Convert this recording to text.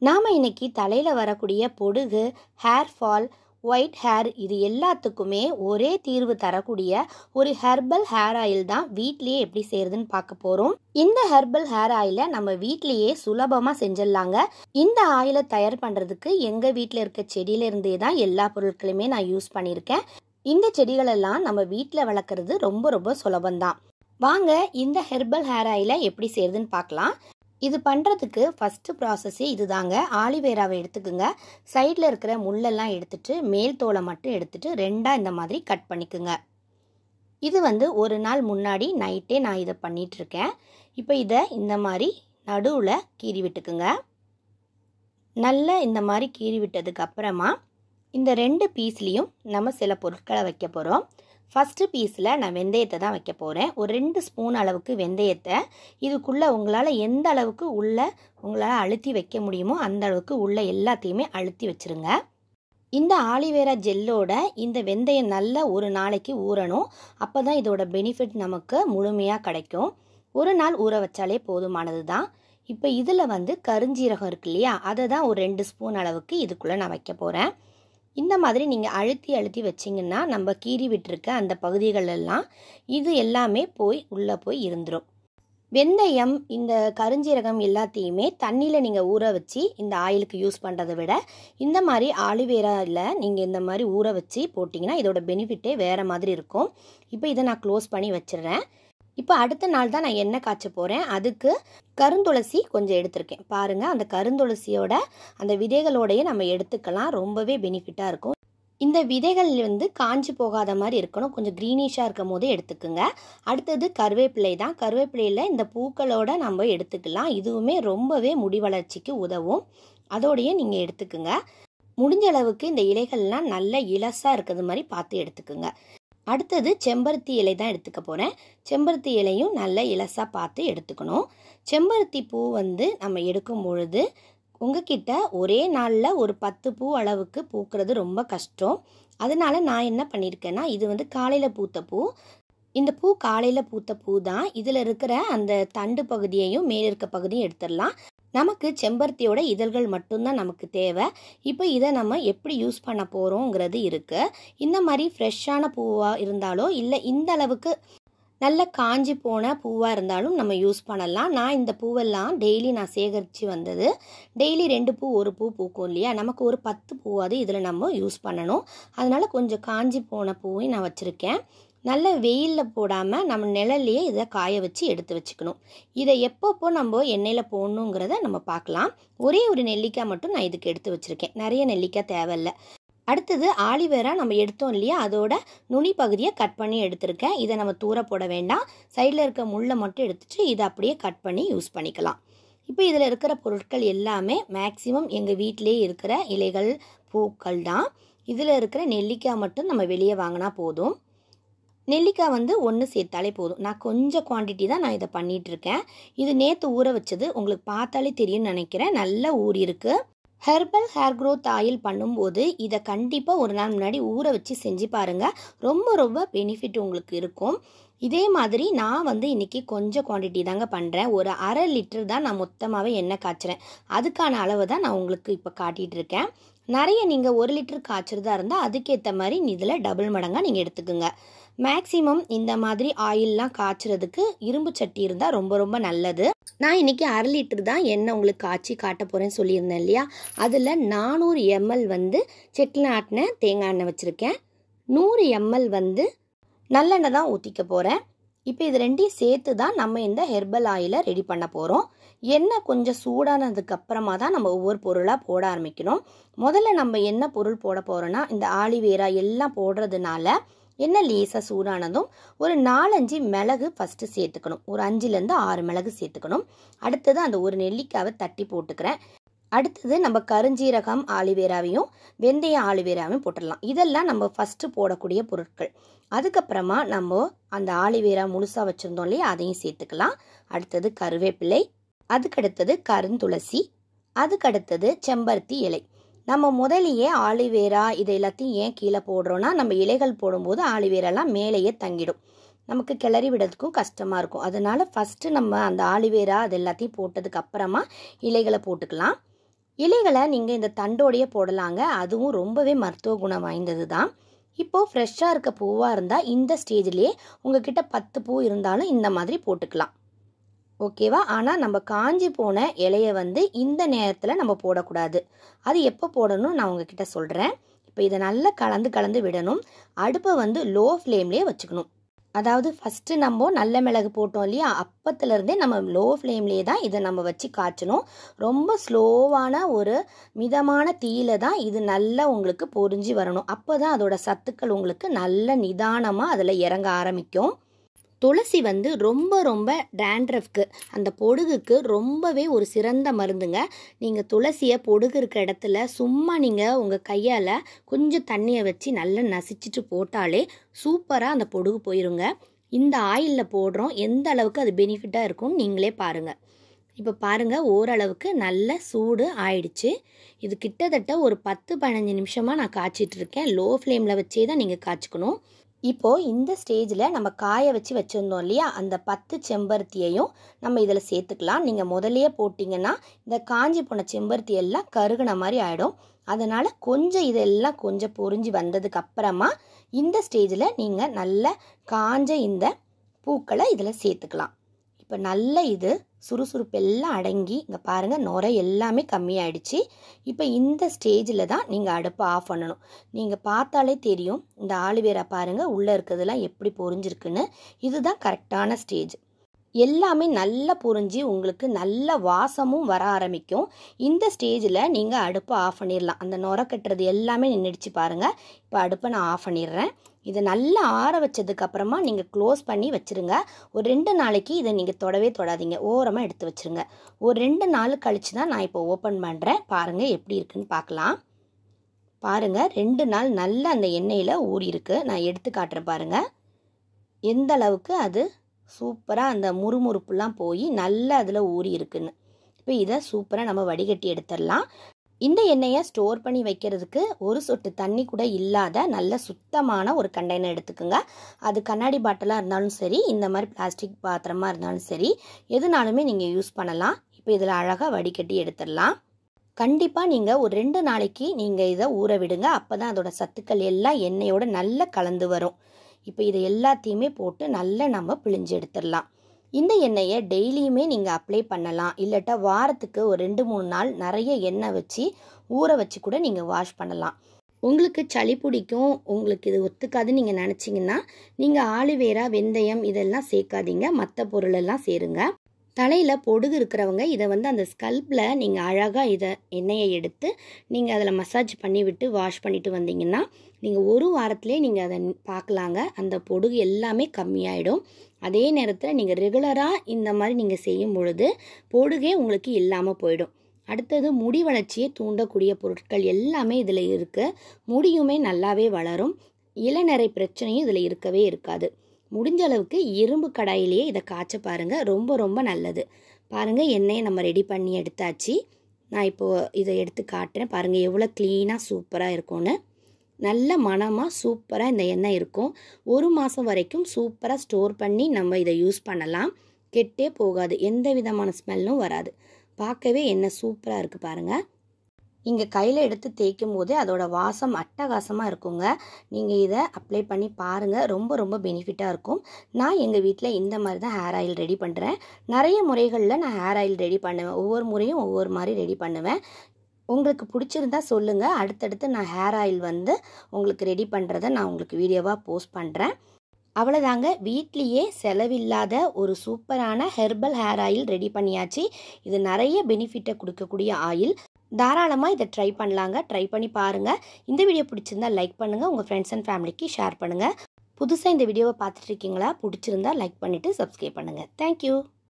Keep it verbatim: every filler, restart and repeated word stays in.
நாம் இன்னைக்கு தலையில் வரக்கூடிய பொடுகு, ஹேர் ஃபால், ஒயிட் ஹேர் இது எல்லாத்துக்குமே ஒரே தீர்வு தரக்கூடிய ஒரு ஹெர்பல் ஹேர் ஆயில் தான் வீட்லேயே எப்படி செய்கிறதுன்னு பார்க்க போகிறோம். இந்த ஹெர்பல் ஹேர் ஆயிலை நம்ம வீட்லேயே சுலபமாக செஞ்சிடலாங்க. இந்த ஆயிலை தயார் பண்ணுறதுக்கு எங்கள் வீட்டில் இருக்க செடியிலேருந்தே தான் எல்லா பொருட்களுமே நான் யூஸ் பண்ணியிருக்கேன். இந்த செடிகளெல்லாம் நம்ம வீட்டில் வளர்க்குறது ரொம்ப ரொம்ப சுலபந்தான். வாங்க இந்த ஹெர்பல் ஹேர் ஆயிலை எப்படி செய்கிறதுன்னு பார்க்கலாம். இது பண்ணுறதுக்கு ஃபஸ்ட்டு ப்ராசஸே இது தாங்க. ஆலிவேராவை எடுத்துக்குங்க. சைடில் இருக்கிற முள்ளெல்லாம் எடுத்துட்டு மேல் தோலை மட்டும் எடுத்துட்டு ரெண்டாக இந்த மாதிரி கட் பண்ணிக்குங்க. இது வந்து ஒரு நாள் முன்னாடி நைட்டே நான் இதை பண்ணிகிட்ருக்கேன். இப்போ இதை இந்த மாதிரி நடுவில் கீறி விட்டுக்குங்க. நல்லா இந்த மாதிரி கீறி விட்டதுக்கு அப்புறமா இந்த ரெண்டு பீஸ்லேயும் நம்ம சில பொருட்களை வைக்க போகிறோம். ஃபஸ்ட்டு பீஸில் நான் வெந்தயத்தை தான் வைக்க போகிறேன். ஒரு ரெண்டு ஸ்பூன் அளவுக்கு வெந்தயத்தை இதுக்குள்ளே உங்களால் எந்த அளவுக்கு உள்ளே உங்களால் அழுத்தி வைக்க முடியுமோ அந்த அளவுக்கு உள்ளே எல்லாத்தையுமே அழுத்தி வச்சுருங்க. இந்த ஆலிவேரா ஜெல்லோட இந்த வெந்தயம் நல்லா ஒரு நாளைக்கு ஊறணும். அப்போ தான் இதோட பெனிஃபிட் நமக்கு முழுமையாக கிடைக்கும். ஒரு நாள் ஊற வச்சாலே போதுமானது தான். இப்போ இதில் வந்து கருஞ்சீரகம் இருக்கு இல்லையா, அதை தான் ஒரு ரெண்டு ஸ்பூன் அளவுக்கு இதுக்குள்ளே நான் வைக்க போகிறேன். இந்த மாதிரி நீங்கள் அழுத்தி அழுத்தி வச்சிங்கன்னா நம்ம கீறி விட்டுருக்க அந்த பகுதிகளெல்லாம் இது எல்லாமே போய் உள்ளே போய் இருந்துடும். வெந்தயம், இந்த கருஞ்சீரகம் எல்லாத்தையுமே தண்ணியில் நீங்கள் ஊற வச்சு இந்த ஆயிலுக்கு யூஸ் பண்ணுறதை விட இந்த மாதிரி ஆலிவேராவில் நீங்கள் இந்த மாதிரி ஊற வச்சு போட்டிங்கன்னா இதோட பெனிஃபிட்டே வேறு மாதிரி இருக்கும். இப்போ இதை நான் க்ளோஸ் பண்ணி வச்சிடுறேன். இப்போ அடுத்த நாள் தான் நான் எண்ணெய் காய்ச்ச போகிறேன். அதுக்கு கருந்துளசி கொஞ்சம் எடுத்திருக்கேன். பாருங்கள், அந்த கருந்துளசியோட அந்த விதைகளோடையே நம்ம எடுத்துக்கலாம். ரொம்பவே பெனிஃபிட்டாக இருக்கும். இந்த விதைகள் வந்து காஞ்சி போகாத மாதிரி இருக்கணும். கொஞ்சம் க்ரீனிஷாக இருக்கும் போதே எடுத்துக்குங்க. அடுத்தது கருவேப்பிலை தான். கருவேப்பிலையில் இந்த பூக்களோட நம்ம எடுத்துக்கலாம். இதுவுமே ரொம்பவே முடி வளர்ச்சிக்கு உதவும். அதோடையே நீங்கள் எடுத்துக்குங்க. முடிஞ்ச அளவுக்கு இந்த இலைகள்லாம் நல்ல இலசாக இருக்கிறது மாதிரி பார்த்து எடுத்துக்குங்க. அடுத்தது செம்பருத்தி இலை தான் எடுத்துக்க போகிறேன். செம்பருத்தி இலையும் நல்ல இலசாக பார்த்து எடுத்துக்கணும். செம்பருத்தி பூ வந்து நம்ம எடுக்கும் பொழுது உங்ககிட்ட ஒரே நாளில் ஒரு பத்து பூ அளவுக்கு பூக்கிறது ரொம்ப கஷ்டம். அதனால நான் என்ன பண்ணியிருக்கேன்னா, இது வந்து காலையில் பூத்த பூ. இந்த பூ காலையில் பூத்த பூ தான். இதில் இருக்கிற அந்த தண்டு பகுதியையும் மேல் இருக்க பகுதியும் எடுத்துடலாம். நமக்கு செம்பருத்தியோட இதழ்கள் மட்டும்தான் நமக்கு தேவை. இப்போ இதை நம்ம எப்படி யூஸ் பண்ண போகிறோங்கிறது இருக்குது. இந்த மாதிரி ஃப்ரெஷ்ஷான பூவாக இருந்தாலோ இல்லை இந்த அளவுக்கு நல்ல காஞ்சி போன பூவாக இருந்தாலும் நம்ம யூஸ் பண்ணலாம். நான் இந்த பூவெல்லாம் டெய்லி நான் சேகரித்து வந்தது. டெய்லி ரெண்டு பூ ஒரு பூ பூக்கும் இல்லையா, நமக்கு ஒரு பத்து பூவாவது இதில் நம்ம யூஸ் பண்ணணும். அதனால் கொஞ்சம் காஞ்சி போன பூவையும் நான் வச்சுருக்கேன். நல்ல வெயிலில் போடாமல் நம்ம நிழல்லையே இதை காய வச்சு எடுத்து வச்சுக்கணும். இதை எப்பப்போ நம்ம எண்ணெயில் போடணுங்கிறத நம்ம பார்க்கலாம். ஒரே ஒரு நெல்லிக்காய் மட்டும் நான் இதுக்கு எடுத்து வச்சுருக்கேன். நிறைய நெல்லிக்காய் தேவையில்லை. அடுத்தது ஆலிவேரா நம்ம எடுத்தோம் இல்லையா, அதோட நுனி பகுதியை கட் பண்ணி எடுத்திருக்கேன். இதை நம்ம தூர போட வேண்டாம். சைடில் இருக்க முள்ளை மட்டும் எடுத்துட்டு இதை அப்படியே கட் பண்ணி யூஸ் பண்ணிக்கலாம். இப்போ இதில் இருக்கிற பொருட்கள் எல்லாமே மேக்சிமம் எங்கள் வீட்டிலே இருக்கிற இலைகள், பூக்கள் தான். இதில் இருக்கிற நெல்லிக்காய் மட்டும் நம்ம வெளியே வாங்கினா போதும். நெல்லிக்காய் வந்து ஒன்று சேர்த்தாலே போதும். நான் கொஞ்சம் குவான்டிட்டி தான் நான் இதை பண்ணிகிட்ருக்கேன். இது நேற்று ஊற வச்சது, உங்களுக்கு பார்த்தாலே தெரியும்னு நினைக்கிறேன். நல்லா ஊறி இருக்குது. ஹெர்பல் ஹேர் க்ரோத் ஆயில் பண்ணும்போது இதை கண்டிப்பாக ஒரு நாள் முன்னாடி ஊற வச்சு செஞ்சு பாருங்கள். ரொம்ப ரொம்ப பெனிஃபிட் உங்களுக்கு இருக்கும். இதே மாதிரி நான் வந்து இன்றைக்கி கொஞ்சம் குவான்டிட்டி தாங்க பண்ணுறேன். ஒரு அரை லிட்டர் தான் நான் மொத்தமாகவே எண்ணெய் காய்ச்சுறேன். அதுக்கான அளவு தான் நான் உங்களுக்கு இப்போ காட்டிகிட்டு இருக்கேன். நிறைய நீங்கள் ஒரு லிட்டர் காய்ச்சறதா இருந்தால் அதுக்கேற்ற மாதிரி இதில் டபுள் மடங்காக நீங்கள் எடுத்துக்குங்க. மேக்ஸிமம் இந்த மாதிரி ஆயிலெலாம் காய்ச்சறதுக்கு இரும்பு சட்டி இருந்தால் ரொம்ப ரொம்ப நல்லது. நான் இன்றைக்கி அரை லிட்டர் தான் எண்ணெய் உங்களுக்கு காய்ச்சி காட்ட போகிறேன்னு சொல்லியிருந்தேன் இல்லையா, அதில் நானூறு எம்எல் வந்து செக்கில் ஆட்டின தேங்காய் எண்ணெய் வச்சுருக்கேன். நூறு எம்எல் வந்து நல்லெண்ணெய் தான் ஊற்றிக்க போகிறேன். இப்போ இது ரெண்டையும் சேர்த்து தான் நம்ம இந்த ஹெர்பல் ஆயிலை ரெடி பண்ண போகிறோம். எண்ணெய் கொஞ்சம் சூடானதுக்கு அப்புறமா தான் நம்ம ஒவ்வொரு பொருளாக போட ஆரம்பிக்கணும். முதல்ல நம்ம என்ன பொருள் போட போகிறோன்னா, இந்த ஆலிவேரா எல்லாம் போடுறதுனால எண்ணெய் லேசாக சூடானதும் ஒரு நாலஞ்சு மிளகு ஃபஸ்ட்டு சேர்த்துக்கணும். ஒரு அஞ்சுலேருந்து ஆறு மிளகு சேர்த்துக்கணும். அடுத்தது அந்த ஒரு நெல்லிக்காவை தட்டி போட்டுக்கிறேன். அடுத்தது நம்ம கருஞ்சீரகம் ஆலிவேராவையும் வெந்தயம் ஆலிவேராவையும் போட்டுடலாம். இதெல்லாம் நம்ம ஃபஸ்ட்டு போடக்கூடிய பொருட்கள். அதுக்கப்புறமா நம்ம அந்த ஆலிவேரா முழுசாக வச்சுருந்தோம் இல்லையா, அதையும் சேர்த்துக்கலாம். அடுத்தது கருவேப்பிலை, அதுக்கடுத்தது கருந்துளசி, அதுக்கடுத்தது செம்பருத்தி இலை. நம்ம முதலையே ஆலிவேரா இது எல்லாத்தையும் ஏன் கீழே போடுறோன்னா, நம்ம இலைகள் போடும்போது ஆலிவேராலாம் மேலேயே தங்கிடும். நமக்கு கிளறி விடுறதுக்கும் கஷ்டமாக இருக்கும். அதனால் ஃபஸ்ட்டு நம்ம அந்த ஆலிவேரா அது எல்லாத்தையும் போட்டதுக்கு அப்புறமா இலைகளை போட்டுக்கலாம். இலைகளை நீங்கள் இந்த தண்டோடையே போடலாங்க, அதுவும் ரொம்பவே மருத்துவ குணம் வாய்ந்தது தான். இப்போது ஃப்ரெஷ்ஷாக இருக்க பூவாக இருந்தால் இந்த ஸ்டேஜ்லேயே உங்ககிட்ட பத்து பூ இருந்தாலும் இந்த மாதிரி போட்டுக்கலாம், ஓகேவா? ஆனால் நம்ம காஞ்சி போன இலையை வந்து இந்த நேரத்தில் நம்ம போடக்கூடாது. அது எப்போ போடணும் நான் உங்ககிட்ட சொல்கிறேன். இப்போ இதை நல்லா கலந்து கலந்து விடணும். அடுப்பை வந்து லோ ஃப்ளேம்லேயே வச்சுக்கணும். அதாவது ஃபஸ்ட்டு நம்ம நல்ல மிளகு போட்டோம் இல்லையா, அப்பத்துலேருந்தே நம்ம லோ ஃப்ளேம்லேயே தான் இதை நம்ம வச்சு காய்ச்சணும். ரொம்ப ஸ்லோவான ஒரு மிதமான தீயில தான் இது நல்லா உங்களுக்கு பொரிஞ்சு வரணும். அப்போ தான் அதோட சத்துக்கள் உங்களுக்கு நல்ல நிதானமாக அதில் இறங்க ஆரம்பிக்கும். துளசி வந்து ரொம்ப ரொம்ப டேண்ட்ரஃப்க்கு, அந்த பொடுகுக்கு ரொம்பவே ஒரு சிறந்த மருந்துங்க. நீங்கள் துளசியை பொடுகு இருக்க இடத்துல சும்மா நீங்கள் உங்கள் கையால் கொஞ்சம் தண்ணியை வச்சு நல்லா நசிச்சுட்டு போட்டாலே சூப்பராக அந்த பொடுகு போயிருங்க. இந்த ஆயிலில் போடுறோம், எந்த அளவுக்கு அது பெனிஃபிட்டாக இருக்கும்னு நீங்களே பாருங்கள். இப்போ பாருங்கள், ஓரளவுக்கு நல்ல சூடு ஆயிடுச்சு. இது கிட்டத்தட்ட ஒரு பத்து பதினஞ்சு நிமிஷமாக நான் காய்ச்சிட்ருக்கேன். லோ ஃப்ளேமில் வச்சே தான் நீங்கள் காய்ச்சிக்கணும். இப்போது இந்த ஸ்டேஜில் நம்ம காய வச்சு வச்சுருந்தோம் இல்லையா, அந்த பத்து செம்பருத்தியையும் நம்ம இதில் சேர்த்துக்கலாம். நீங்கள் முதலையே போட்டிங்கன்னா இந்த காஞ்சி போன செம்பருத்தி எல்லாம் கருகுன மாதிரி ஆகிடும். அதனால் கொஞ்சம் இதெல்லாம் கொஞ்சம் பொரிஞ்சு வந்ததுக்கு அப்புறமா இந்த ஸ்டேஜில் நீங்கள் நல்ல காஞ்ச இந்த பூக்களை இதில் சேர்த்துக்கலாம். இப்போ நல்ல இது சுறுசுறுப்பு எல்லாம் அடங்கி இங்கே பாருங்கள், நுரை எல்லாமே கம்மியாயிடுச்சு. இப்போ இந்த ஸ்டேஜில் தான் நீங்கள் அடுப்பை ஆஃப் பண்ணணும். நீங்கள் பார்த்தாலே தெரியும், இந்த ஆலுவேரா பாருங்கள் உள்ளே இருக்கிறதுலாம் எப்படி பொரிஞ்சிருக்குன்னு. இதுதான் கரெக்டான ஸ்டேஜ். எல்லாமே நல்லா பொரிஞ்சு உங்களுக்கு நல்ல வாசமும் வர ஆரம்பிக்கும். இந்த ஸ்டேஜில் நீங்கள் அடுப்பை ஆஃப் பண்ணிடலாம். அந்த நுரை கட்டுறது எல்லாமே நின்றுடுச்சு பாருங்கள். இப்போ அடுப்பை நான் ஆஃப் பண்ணிடுறேன். இதை நல்லா ஆற வச்சதுக்கப்புறமா நீங்கள் க்ளோஸ் பண்ணி வச்சுருங்க. ஒரு ரெண்டு நாளைக்கு இதை நீங்கள் தொடவே தொடாதீங்க, ஓரமாக எடுத்து வச்சுருங்க. ஒரு ரெண்டு நாள் கழித்து தான் நான் இப்போ ஓப்பன் பண்ணுறேன். பாருங்கள் எப்படி இருக்குன்னு பார்க்கலாம். பாருங்கள், ரெண்டு நாள் நல்ல அந்த எண்ணெயில் ஊறி இருக்கு. நான் எடுத்து காட்டுறேன் பாருங்கள் எந்த அளவுக்கு அது சூப்பராக அந்த முறுமுறுப்புலாம் போய் நல்லா அதில் ஊறி இருக்குன்னு. இப்போ இதை சூப்பராக நம்ம வடிகட்டி எடுத்துடலாம். இந்த எண்ணெயை ஸ்டோர் பண்ணி வைக்கிறதுக்கு ஒரு சொட்டு தண்ணி கூட இல்லாத நல்ல சுத்தமான ஒரு கண்டெய்னர் எடுத்துக்கோங்க. அது கண்ணாடி பாட்டிலாக இருந்தாலும் சரி, இந்த மாதிரி பிளாஸ்டிக் பாத்திரமாக இருந்தாலும் சரி, எதுனாலுமே நீங்கள் யூஸ் பண்ணலாம். இப்போ இதில் அழகாக வடிகட்டி எடுத்துடலாம். கண்டிப்பாக நீங்கள் ஒரு ரெண்டு நாளைக்கு நீங்கள் இதை ஊற விடுங்க. அப்போ தான் அதோட சத்துக்கள் எல்லாம் எண்ணெயோடு நல்லா கலந்து வரும். இப்போ இதை எல்லாத்தையுமே போட்டு நல்லா நம்ம பிழிஞ்சு எடுத்துடலாம். இந்த எண்ணெயை டெய்லியுமே நீங்கள் அப்ளை பண்ணலாம். இல்லட்டா வாரத்துக்கு ஒரு ரெண்டு மூணு நாள் நிறைய எண்ணெய் வச்சு ஊற வச்சு கூட நீங்கள் வாஷ் பண்ணலாம். உங்களுக்கு சளி பிடிக்கும், உங்களுக்கு இது ஒத்துக்காதுன்னு நீங்கள் நினச்சிங்கன்னா நீங்கள் ஆலுவேரா, வெந்தயம் இதெல்லாம் சேர்க்காதீங்க, மற்ற பொருளெல்லாம் சேருங்க. தலையில் பொடுகு இருக்கிறவங்க இதை வந்து அந்த ஸ்கல்பில் நீங்கள் அழகாக இதை எண்ணெயை எடுத்து நீங்கள் அதில் மசாஜ் பண்ணி விட்டு வாஷ் பண்ணிவிட்டு வந்தீங்கன்னா நீங்கள் ஒரு வாரத்திலே நீங்கள் அதை பார்க்கலாங்க. அந்த பொடுகு எல்லாமே கம்மியாயிடும். அதே நேரத்தில் நீங்கள் ரெகுலராக இந்த மாதிரி நீங்கள் செய்யும் பொழுது பொடுகே உங்களுக்கு இல்லாமல் போயிடும். அடுத்தது முடி வளர்ச்சியை தூண்டக்கூடிய பொருட்கள் எல்லாமே இதில் இருக்குது. முடியுமே நல்லாவே வளரும். இளநரை பிரச்சனையும் இதில் இருக்கவே இருக்காது. முடிஞ்ச அளவுக்கு இரும்பு கடாயிலேயே இதை காய்ச்ச பாருங்கள், ரொம்ப ரொம்ப நல்லது. பாருங்கள், எண்ணெயை நம்ம ரெடி பண்ணி எடுத்தாச்சு. நான் இப்போது இதை எடுத்து காட்டுறேன். பாருங்கள் எவ்வளோ க்ளீனாக சூப்பராக இருக்கும்னு. நல்ல மணமாக சூப்பராக இந்த எண்ணெய் இருக்கும். ஒரு மாதம் வரைக்கும் சூப்பராக ஸ்டோர் பண்ணி நம்ம இதை யூஸ் பண்ணலாம். கெட்டே போகாது, எந்த விதமான ஸ்மெல்லும் வராது. பார்க்கவே எண்ணெய் சூப்பராக இருக்குது பாருங்கள். இங்கே கையில் எடுத்து தேய்க்கும் போது அதோட வாசம் அட்டகாசமாக இருக்குங்க. நீங்கள் இதை அப்ளை பண்ணி பாருங்கள், ரொம்ப ரொம்ப பெனிஃபிட்டாக இருக்கும். நான் எங்கள் வீட்டில் இந்த மாதிரி தான் ஹேர் ஆயில் ரெடி பண்ணுறேன். நிறைய முறைகளில் நான் ஹேர் ஆயில் ரெடி பண்ணுவேன். ஒவ்வொரு முறையும் ஒவ்வொரு மாதிரி ரெடி பண்ணுவேன். உங்களுக்கு பிடிச்சிருந்தா சொல்லுங்கள். அடுத்தடுத்து நான் ஹேர் ஆயில் வந்து உங்களுக்கு ரெடி பண்ணுறதை நான் உங்களுக்கு வீடியோவாக போஸ்ட் பண்ணுறேன். அவ்வளோதாங்க, வீட்லேயே செலவில்லாத ஒரு சூப்பரான ஹெர்பல் ஹேர் ஆயில் ரெடி பண்ணியாச்சு. இது நிறைய பெனிஃபிட்டை கொடுக்கக்கூடிய ஆயில். தாராளமாக இதை ட்ரை பண்ணலாங்க. ட்ரை பண்ணி பாருங்கள். இந்த வீடியோ பிடிச்சிருந்தா லைக் பண்ணுங்கள், உங்கள் ஃப்ரெண்ட்ஸ் அண்ட் ஃபேமிலிக்கு ஷேர் பண்ணுங்கள். புதுசாக இந்த வீடியோவை பார்த்துட்டு இருக்கீங்களா? பிடிச்சிருந்தா லைக் பண்ணிவிட்டு சப்ஸ்கிரைப் பண்ணுங்கள். தேங்க்யூ.